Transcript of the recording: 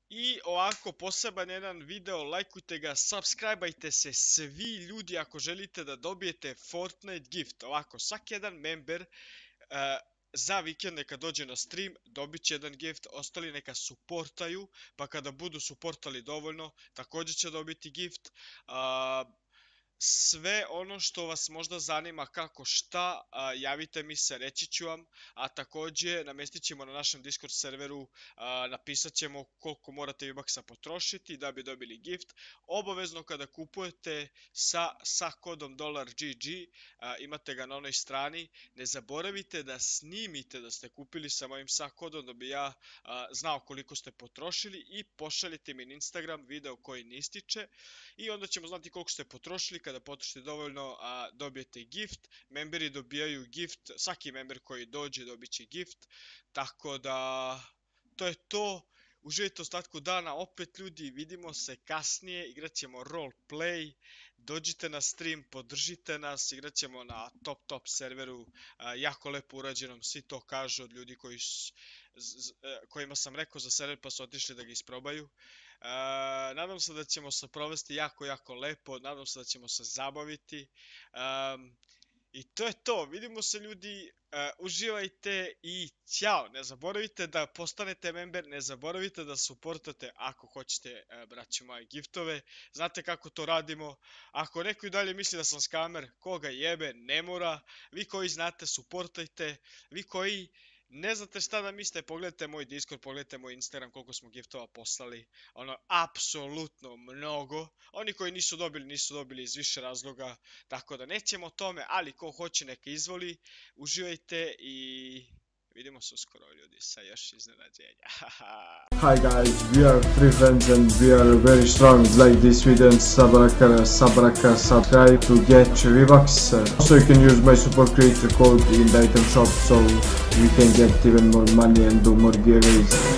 I ovako, poseban jedan video, lajkujte ga, subscribeajte se svi ljudi ako želite da dobijete Fortnite gift. Ovako, svaki jedan member za vikend neka dođe na stream, dobit će jedan gift, ostali neka supportaju, pa kada budu supportali dovoljno, također će dobiti gift. Sve ono što vas možda zanima kako šta, javite mi se, reći ću vam, a također namjestit ćemo na našem Discord serveru, napisat ćemo koliko morate V-Bucksa potrošiti da bi dobili gift. Obavezno kada kupujete sa kodom $GG, imate ga na onoj strani, ne zaboravite da snimite da ste kupili sa mojim sa kodom da bi ja znao koliko ste potrošili i pošaljite mi na Instagram video koji ne ističe i onda ćemo znati koliko ste potrošili. Kada potrošite dovoljno, dobijete gift. Memberi dobijaju gift, svaki member koji dođe dobit će gift. Tako da, to je to. Uživajte ostatku dana, opet ljudi, vidimo se kasnije, igrat ćemo roleplay. Dođite na stream, podržite nas, igrat ćemo na top serveru, jako lepo urađenom, svi to kažu od ljudi kojima sam rekao za server pa su otišli da ga isprobaju. Nadam se da ćemo se provesti jako lepo, nadam se da ćemo se zabaviti. I to je to, vidimo se ljudi, uživajte i ćao. Ne zaboravite da postanete member, ne zaboravite da supportate ako hoćete, braćo moje, giftove. Znate kako to radimo. Ako neko i dalje misli da sam skamer, koga jebe, ne mora. Vi koji znate, supportajte. Vi koji ne znate šta da mislite, pogledajte moj Discord, pogledajte moj Instagram koliko smo giftova poslali. Ono, apsolutno mnogo. Oni koji nisu dobili iz više razloga. Tako da nećemo o tome, ali ko hoće neka izvoli. Uživajte i vidimo se uskoro ljudi sa još iznenađenja. Hi guys, we are 3 friends and we are very strong. Like this video and subscribe to get V-Bucks. Also you can use my super creator code in the item shop so we can get even more money and do more giveaways.